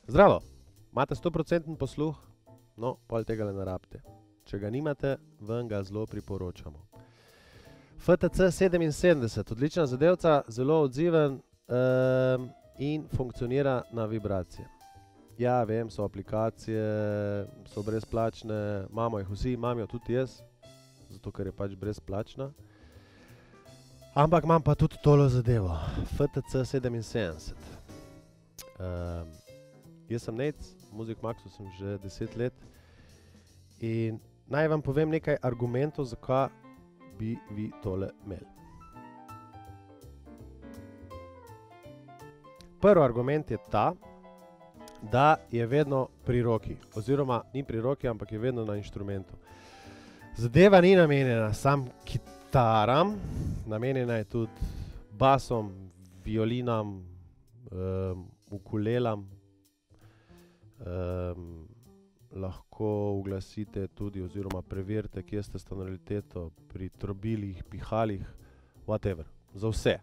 Zdravo, imate 100% posluh? No, pol tega ne rabite. Če ga nimate, vam ga zelo priporočamo. FTC 77, odlična zadevca, zelo odziven in funkcionira na vibracije. Ja, vem, so aplikacije, so brezplačne, imamo jih vsi, imam jo tudi jaz, zato ker je pač brezplačna. Ampak imam pa tudi tolo zadevo, FTC 77. Jaz sem Nec, v Music Maxu sem že 10 let in naj vam povem nekaj argumentov, zakaj bi vi tole imeli. Prvi argument je ta, da je vedno pri roki, oziroma ni pri roki, ampak je vedno na inštrumentu. Zadeva ni namenjena sam kitaram, namenjena je tudi basom, violinam, ukulelam, lahko uglasite tudi oziroma preverite, kje ste s tonaliteto pri trobilih, pihalih, whatever, za vse.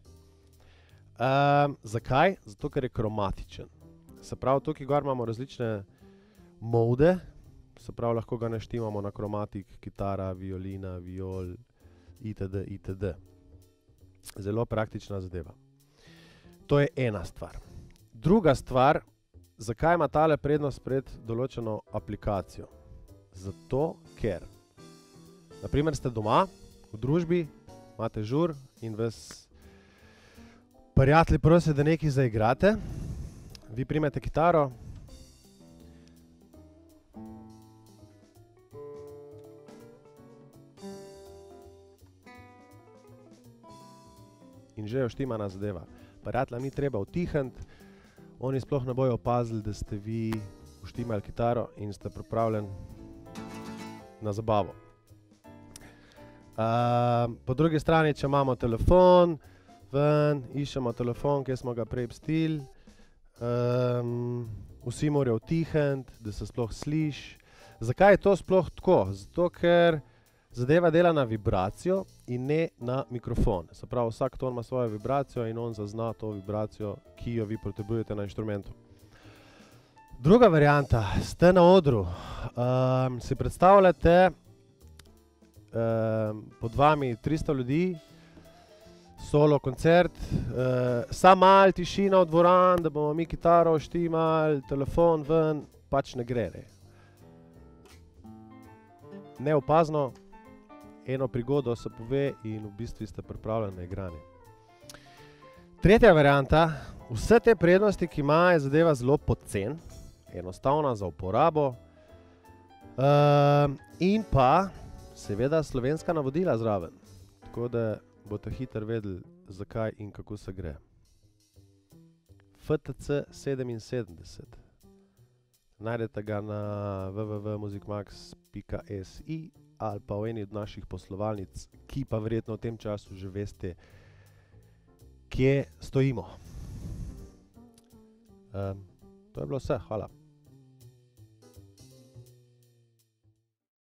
Zakaj? Zato, ker je kromatičen. Se pravi, tukaj gor imamo različne mode, se pravi, lahko ga naštimamo na kromatik, kitara, violina, viol, itd., itd. Zelo praktična zadeva. To je ena stvar. Druga stvar, zakaj ima tale prednost pred določeno aplikacijo? Zato, ker na primer ste doma, v družbi, imate žur in vas prijatelji prosijo, da nekaj zaigrate. Vi primete kitaro, in že je štimana zadeva. Prijateljem ni treba utihniti, oni sploh ne bojo opazili, da ste vi uštimali kitaro in ste pripravljeni na zabavo. Po drugi strani, če imamo telefon, ven, iščemo telefon, kjer smo ga prej pustili, vsi morajo utihniti, da se sploh sliši. Zakaj je to sploh tako? Zato, ker zadeva dela na vibracijo in ne na mikrofon. Se pravi, vsak ton ima svojo vibracijo in on zazna to vibracijo, ki jo vi potrebujete na inštrumentu. Druga varianta, ste na odru, si predstavljate pod vami 300 ljudi, solo koncert, samo malo tišina v dvoran, da bomo mi kitaro štimali, telefon ven, pač ne gre. Neopazno, eno prigodo se pove in v bistvu ste pripravljeni na igranje. Tretja varianta, vse te prednosti, ki ima, je zadeva zelo pocen, enostavna za uporabo in pa seveda slovenska navodila zraven, tako da boste hitro vedeli, zakaj in kako se gre. FTC 77. Najdete ga na www.musicmax.si ali pa v eni od naših poslovalnic, ki pa verjetno v tem času že veste, kje stojimo. To je bilo vse, hvala.